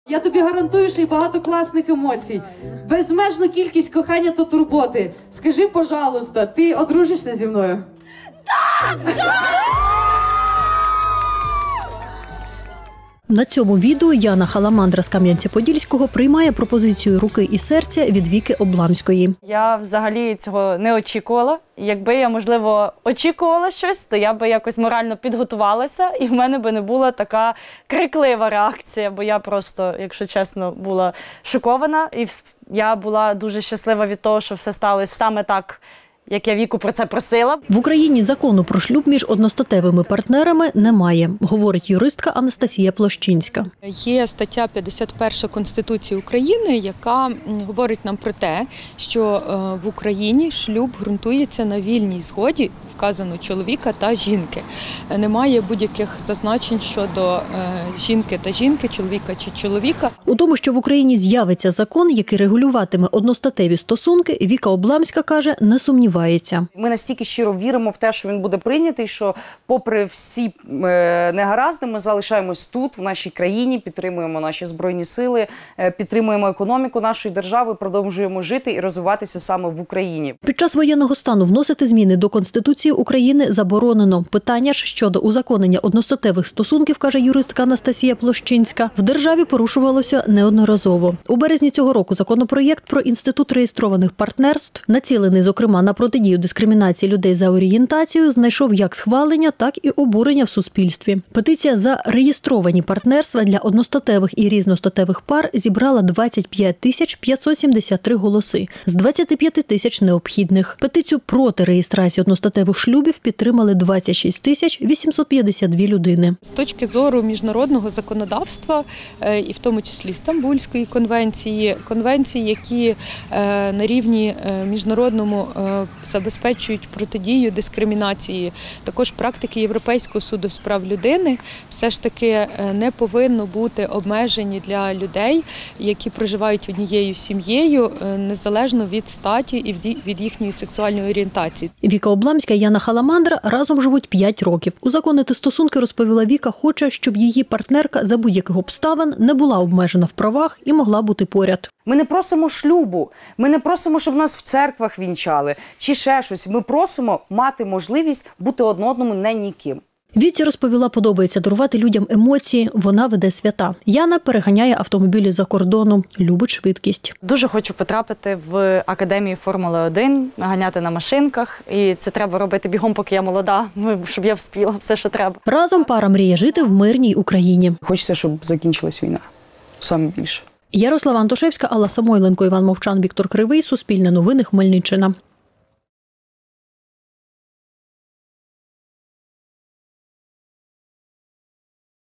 Я тобі гарантую, що й багато класних емоцій. Безмежну кількість кохання та турботи. Скажи, пожалуйста, ти одружишся зі мною? Так! На цьому відео Яна Халамандра з Кам'янця-Подільського приймає пропозицію руки і серця від Віки Обламської. Я взагалі цього не очікувала. Якби я, можливо, очікувала щось, то я би якось морально підготувалася, і в мене би не була така криклива реакція, бо я просто, якщо чесно, була шокована. І я була дуже щаслива від того, що все сталося саме так, як я Віку про це просила. В Україні закону про шлюб між одностатевими партнерами немає, говорить юристка Анастасія Площинська. Є стаття 51 Конституції України, яка говорить нам про те, що в Україні шлюб ґрунтується на вільній згоді, вказано чоловіка та жінки. Немає будь-яких зазначень щодо жінки та жінки, чоловіка чи чоловіка. У тому, що в Україні з'явиться закон, який регулюватиме одностатеві стосунки, Віка Обламська каже, не сумнівається. Ми настільки щиро віримо в те, що він буде прийнятий, що попри всі негаразди ми залишаємось тут, в нашій країні, підтримуємо наші Збройні сили, підтримуємо економіку нашої держави, продовжуємо жити і розвиватися саме в Україні. Під час воєнного стану вносити зміни до Конституції України заборонено. Питання ж щодо узаконення одностатевих стосунків, каже юристка Анастасія Площинська, в державі порушувалося неодноразово. У березні цього року законопроєкт про інститут реєстрованих партнерств, націлений, зокрема, на протидію дискримінації людей за орієнтацією, знайшов як схвалення, так і обурення в суспільстві. Петиція за реєстровані партнерства для одностатевих і різностатевих пар зібрала 25 573 голоси з 25 тисяч необхідних. Петицію проти реєстрації одностатевих шлюбів підтримали 26 852 людини. З точки зору міжнародного законодавства, і в тому числі Стамбульської конвенції, які на рівні міжнародному забезпечують протидію дискримінації, також практики Європейського суду з прав людини, все ж таки не повинно бути обмежені для людей, які проживають однією сім'єю, незалежно від статі і від їхньої сексуальної орієнтації. Віка Обламська і Яна Халамандра разом живуть 5 років. Узаконити стосунки, розповіла Віка, хоче, щоб її партнерка за будь-яких обставин не була обмежена в правах і могла бути поряд. Ми не просимо шлюбу, ми не просимо, щоб нас в церквах вінчали, чи ще щось. Ми просимо мати можливість бути одному не ніким. Віці, розповіла, подобається дарувати людям емоції, вона веде свята. Яна переганяє автомобілі за кордону, любить швидкість. Дуже хочу потрапити в Академію Формули-1, ганяти на машинках. І це треба робити бігом, поки я молода, щоб я вспіла все, що треба. Разом пара мріє жити в мирній Україні. Хочеться, щоб закінчилась війна. Саме більше. Ярослава Антошевська, Алла Самойленко, Іван Мовчан, Віктор Кривий. Суспільне новини, Хмельниччина.